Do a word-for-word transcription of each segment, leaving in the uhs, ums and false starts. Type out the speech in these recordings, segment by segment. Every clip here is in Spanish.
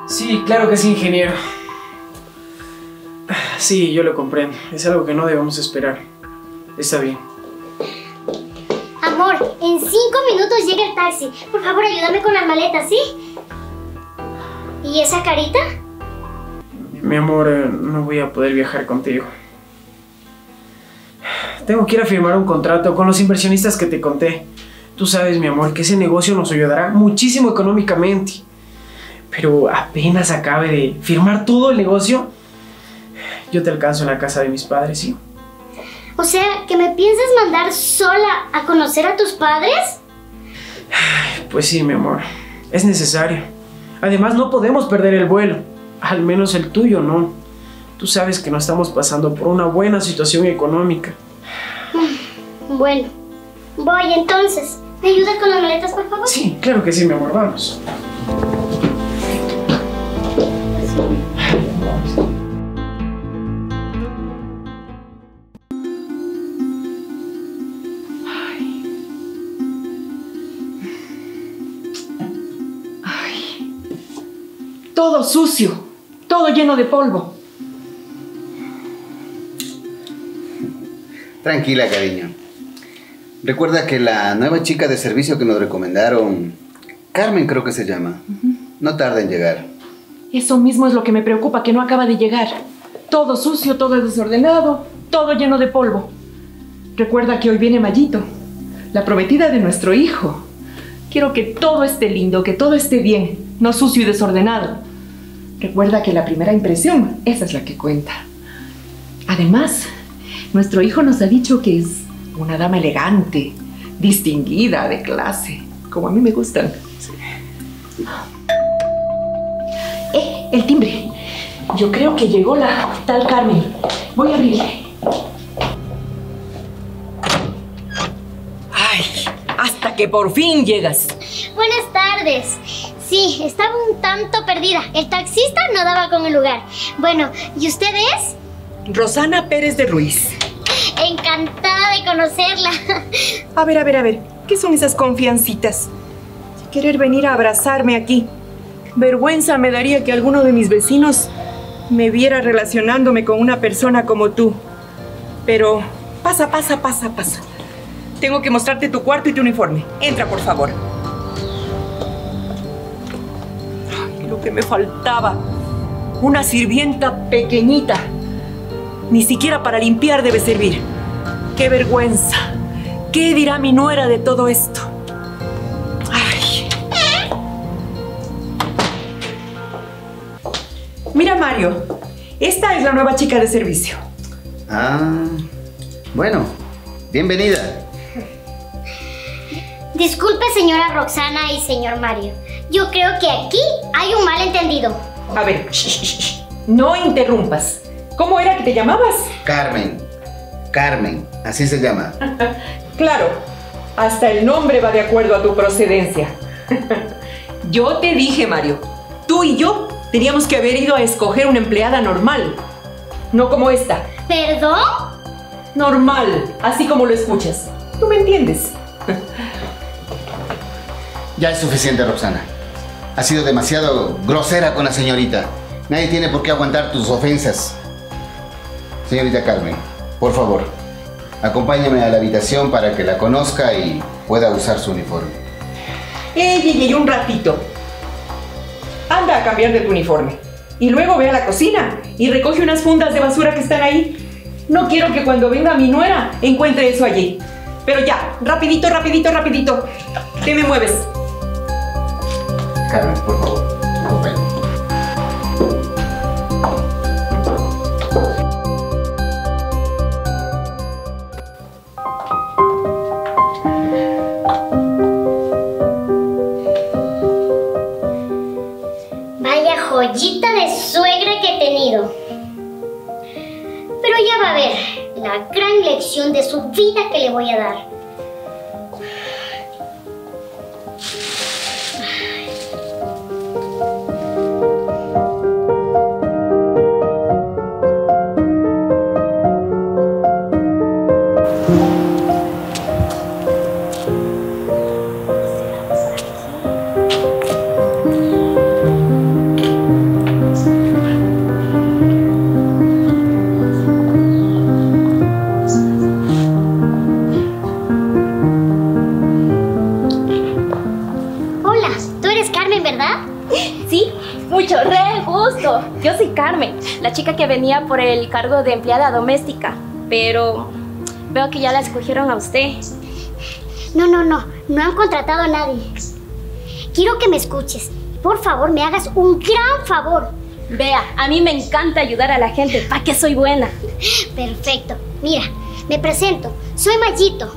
Sí, claro que sí, ingeniero. Sí, yo lo comprendo. Es algo que no debemos esperar. Está bien. Amor, en cinco minutos llega el taxi. Por favor, ayúdame con las maletas, ¿sí? ¿Y esa carita? Mi amor, eh, no voy a poder viajar contigo. Tengo que ir a firmar un contrato con los inversionistas que te conté. Tú sabes, mi amor, que ese negocio nos ayudará muchísimo económicamente. Pero apenas acabe de firmar todo el negocio, yo te alcanzo en la casa de mis padres, ¿sí? O sea, ¿que me piensas mandar sola a conocer a tus padres? Pues sí, mi amor. Es necesario. Además, no podemos perder el vuelo. Al menos el tuyo, no. Tú sabes que no estamos pasando por una buena situación económica. Bueno, voy entonces. ¿Me ayudas con las maletas, por favor? Sí, claro que sí, mi amor. Vamos. Todo sucio, todo lleno de polvo. Tranquila, cariño. Recuerda que la nueva chica de servicio que nos recomendaron, Carmen creo que se llama, uh-huh. no tarda en llegar. Eso mismo es lo que me preocupa, que no acaba de llegar. Todo sucio, todo desordenado, todo lleno de polvo. Recuerda que hoy viene Mayito, la prometida de nuestro hijo. Quiero que todo esté lindo, que todo esté bien, no sucio y desordenado. Recuerda que la primera impresión, esa es la que cuenta. Además, nuestro hijo nos ha dicho que es una dama elegante, distinguida, de clase, como a mí me gustan. Sí. Eh, el timbre. Yo creo que llegó la tal Carmen. Voy a abrirle. Ay, hasta que por fin llegas. Buenas tardes. Sí, estaba un tanto perdida. El taxista no daba con el lugar. Bueno, ¿y usted es? Rosana Pérez de Ruiz. Encantada de conocerla. A ver, a ver, a ver. ¿Qué son esas confiancitas? Querer venir a abrazarme aquí. Vergüenza me daría que alguno de mis vecinos me viera relacionándome con una persona como tú. Pero pasa, pasa, pasa, pasa. Tengo que mostrarte tu cuarto y tu uniforme. Entra, por favor. Ay, lo que me faltaba. Una sirvienta pequeñita. Ni siquiera para limpiar debe servir. ¡Qué vergüenza! ¿Qué dirá mi nuera de todo esto? Ay. Mira, Mario. Esta es la nueva chica de servicio. Ah, bueno. Bienvenida. Disculpe, señora Roxana y señor Mario. Yo creo que aquí hay un malentendido. A ver, shh, shh, shh. No interrumpas. ¿Cómo era que te llamabas? Carmen. Carmen, así se llama. Claro, hasta el nombre va de acuerdo a tu procedencia. Yo te dije, Mario, tú y yo teníamos que haber ido a escoger una empleada normal, no como esta. ¿Perdón? Normal, así como lo escuchas. ¿Tú me entiendes? Ya es suficiente, Roxana. Has sido demasiado grosera con la señorita. Nadie tiene por qué aguantar tus ofensas. Señorita Carmen, por favor, acompáñame a la habitación para que la conozca y pueda usar su uniforme. ¡Ey, ey, ey! Un ratito. Anda a cambiar de tu uniforme. Y luego ve a la cocina y recoge unas fundas de basura que están ahí. No quiero que cuando venga mi nuera encuentre eso allí. Pero ya, rapidito, rapidito, rapidito. ¿Te me mueves? Carmen, por favor, acompáñame. Vaya joyita de suegra que he tenido. Pero ya va a ver la gran lección de su vida que le voy a dar. Mucho re gusto. Yo soy Carmen, la chica que venía por el cargo de empleada doméstica. Pero veo que ya la escogieron a usted. No, no, no. No han contratado a nadie. Quiero que me escuches. Por favor, me hagas un gran favor. Vea, a mí me encanta ayudar a la gente. ¿Para qué soy buena? Perfecto. Mira, me presento. Soy Mayito.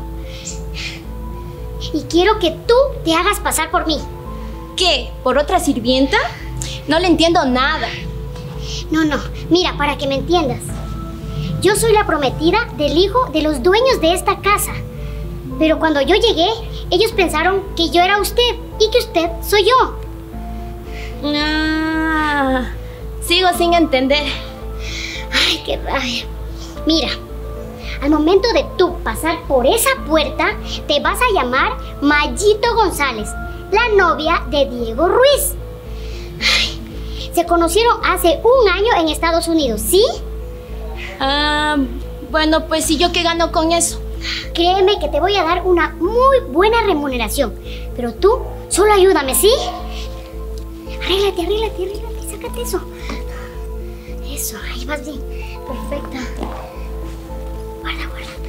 Y quiero que tú te hagas pasar por mí. ¿Qué? ¿Por otra sirvienta? No le entiendo nada. No, no. Mira, para que me entiendas. Yo soy la prometida del hijo de los dueños de esta casa. Pero cuando yo llegué, ellos pensaron que yo era usted y que usted soy yo. Ah, sigo sin entender. Ay, qué rabia. Mira, al momento de tú pasar por esa puerta, te vas a llamar Mayito González, la novia de Diego Ruiz. Ay, se conocieron hace un año en Estados Unidos, ¿sí? Ah, bueno, pues, ¿y yo qué gano con eso? Créeme que te voy a dar una muy buena remuneración. Pero tú, solo ayúdame, ¿sí? Arréglate, arréglate, arréglate, sácate eso. Eso, ahí vas bien. Perfecto. Guarda,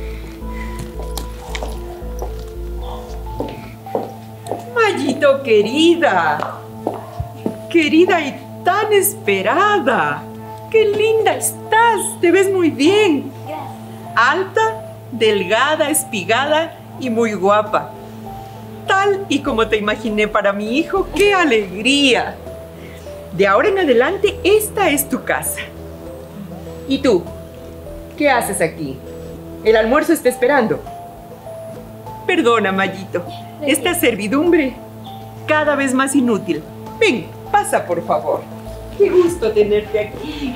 guarda. Mayito, querida. Querida y tan esperada. ¡Qué linda estás! Te ves muy bien. Alta, delgada, espigada y muy guapa. Tal y como te imaginé para mi hijo. ¡Qué alegría! De ahora en adelante, esta es tu casa. ¿Y tú? ¿Qué haces aquí? El almuerzo está esperando. Perdona, Mayito. Esta servidumbre cada vez más inútil. Ven, pasa, por favor. ¡Qué gusto tenerte aquí!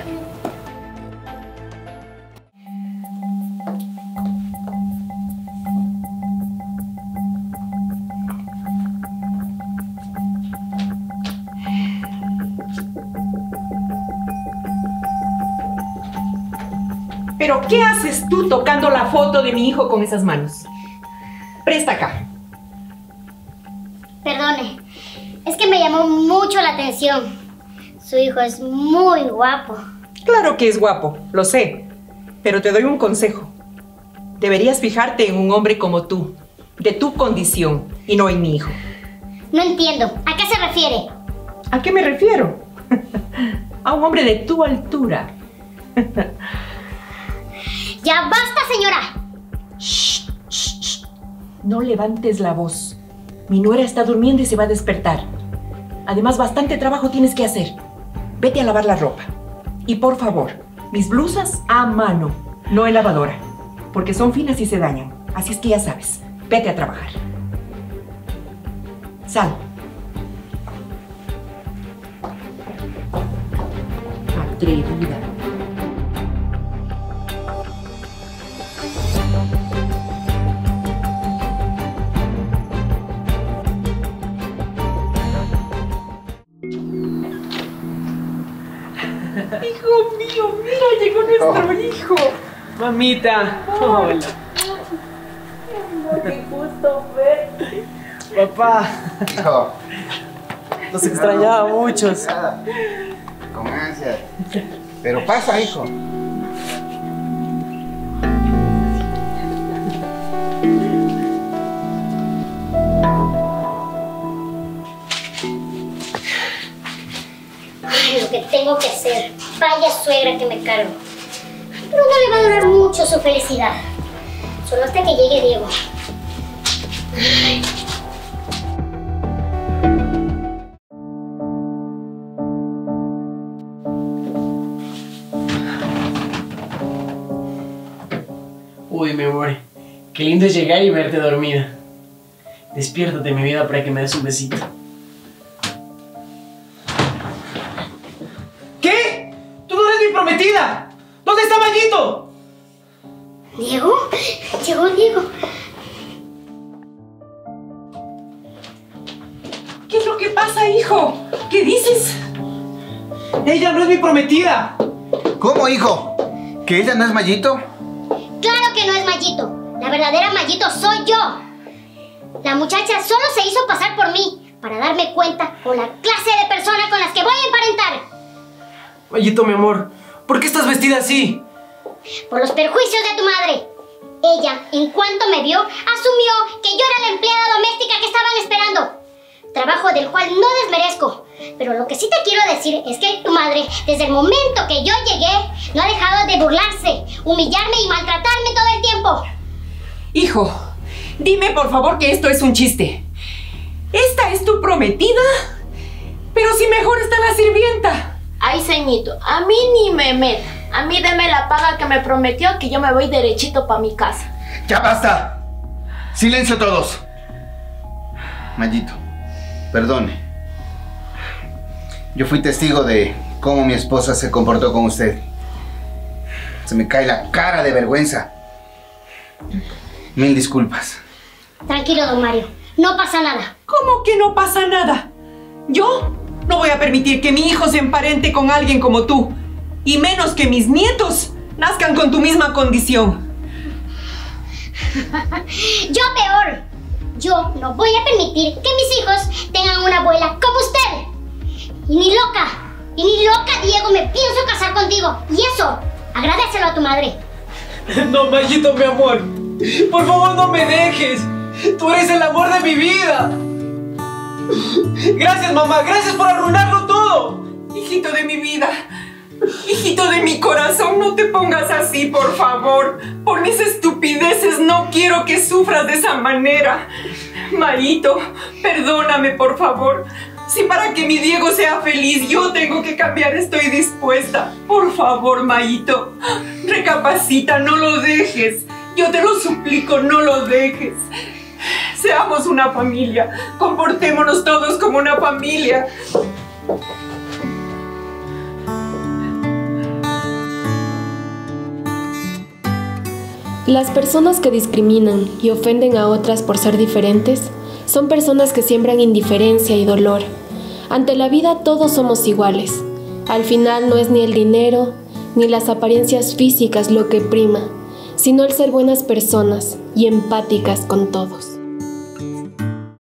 ¿Pero qué haces tú tocando la foto de mi hijo con esas manos? Presta acá. Perdone, es que me llamó mucho la atención. Su hijo es muy guapo. Claro que es guapo, lo sé. Pero te doy un consejo. Deberías fijarte en un hombre como tú, de tu condición, y no en mi hijo. No entiendo, ¿a qué se refiere? ¿A qué me refiero? A un hombre de tu altura. ¡Ya basta, señora! Shh, shh, shh. No levantes la voz. Mi nuera está durmiendo y se va a despertar. Además, bastante trabajo tienes que hacer. Vete a lavar la ropa. Y por favor, mis blusas a mano, no en lavadora, porque son finas y se dañan. Así es que ya sabes, vete a trabajar. Sal. Atrevida. Hijo mío, mira, llegó nuestro oh. hijo. Mamita, Oh. hola. Qué gusto verte. Papá, Hijo. los extrañaba mucho. Con ansias. Pero pasa, hijo. Ay, lo que tengo que hacer. Vaya suegra que me cargo. Pero no le va a durar mucho su felicidad. Solo hasta que llegue Diego. Ay. Uy, mi amor, qué lindo es llegar y verte dormida. Despiértate, mi vida, para que me des un besito. ¿Qué? ¡Tú no eres mi prometida! ¿Dónde está Mayito? ¿Diego? Llegó Diego. ¿Qué es lo que pasa, hijo? ¿Qué dices? ¡Ella no es mi prometida! ¿Cómo, hijo? ¿Que ella no es Mayito? Claro que no es Mayito. La verdadera Mayito soy yo. La muchacha solo se hizo pasar por mí para darme cuenta con la clase de persona con las que voy a Mayito, mi amor, ¿por qué estás vestida así? Por los perjuicios de tu madre. Ella, en cuanto me vio, asumió que yo era la empleada doméstica que estaban esperando. Trabajo del cual no desmerezco. Pero lo que sí te quiero decir es que tu madre, desde el momento que yo llegué, no ha dejado de burlarse, humillarme y maltratarme todo el tiempo. Hijo, dime por favor que esto es un chiste. ¿Esta es tu prometida? Pero si mejor está la sirvienta. Ay, ceñito, a mí ni me meta. A mí deme la paga que me prometió, que yo me voy derechito para mi casa. ¡Ya basta! ¡Silencio todos! Mayito, perdone. Yo fui testigo de cómo mi esposa se comportó con usted. Se me cae la cara de vergüenza. Mil disculpas. Tranquilo, don Mario. No pasa nada. ¿Cómo que no pasa nada? Yo no voy a permitir que mi hijo se emparente con alguien como tú. Y menos que mis nietos nazcan con tu misma condición. Yo peor. Yo no voy a permitir que mis hijos tengan una abuela como usted. Y ni loca, y ni loca, Diego, me pienso casar contigo. Y eso, agradecelo a tu madre. No, Mayito, mi amor. Por favor, no me dejes. Tú eres el amor de mi vida. Gracias, mamá. Gracias por arruinarlo todo. Hijito de mi vida. Hijito de mi corazón, no te pongas así, por favor. Por mis estupideces no quiero que sufras de esa manera. Mayito, perdóname, por favor. Si para que mi Diego sea feliz yo tengo que cambiar, estoy dispuesta. Por favor, Mayito, recapacita, no lo dejes. Yo te lo suplico, no lo dejes. Seamos una familia. Comportémonos todos como una familia. Las personas que discriminan y ofenden a otras por ser diferentes son personas que siembran indiferencia y dolor. Ante la vida todos somos iguales. Al final no es ni el dinero ni las apariencias físicas lo que prima, sino el ser buenas personas y empáticas con todos.